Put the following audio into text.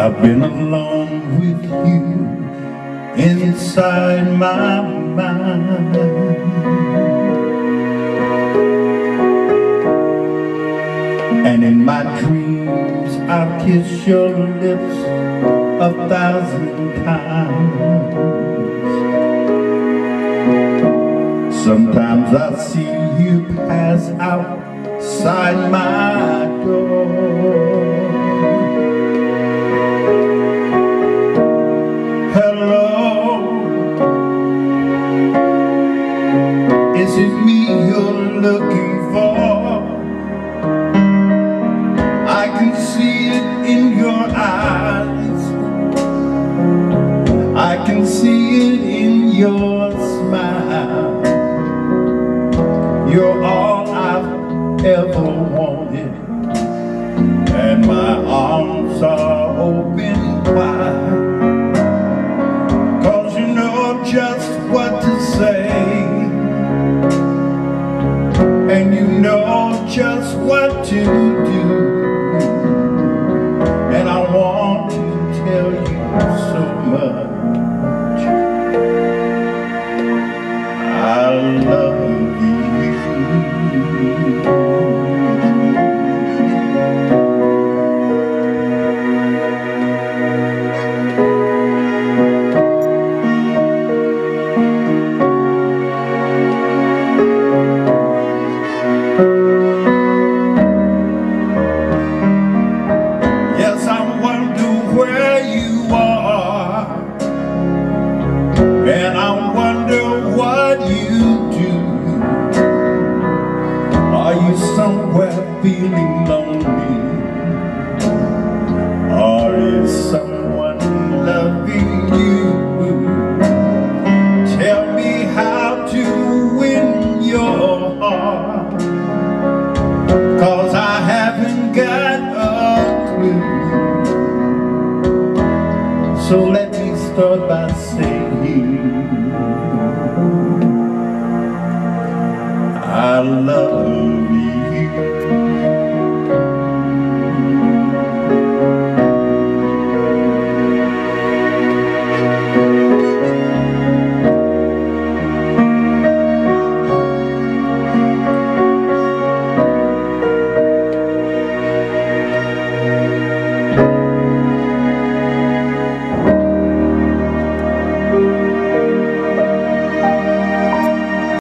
I've been alone with you inside my mind, and in my dreams I've kissed your lips 1,000 times. Sometimes I see you pass outside my door. Is it me you're looking for? I can see it in your eyes, I can see it in your smile. You're all I've ever wanted, and my arms are open wide, 'cause you know just what to say, and you know just what to do, and I want to tell you so much. I love you. Yes, I wonder where you are, and I wonder what you do. Are you somewhere feeling lonely, or is someone loving you? Tell me how to win your heart, 'cause I haven't got a clue. So let me start by saying I love you.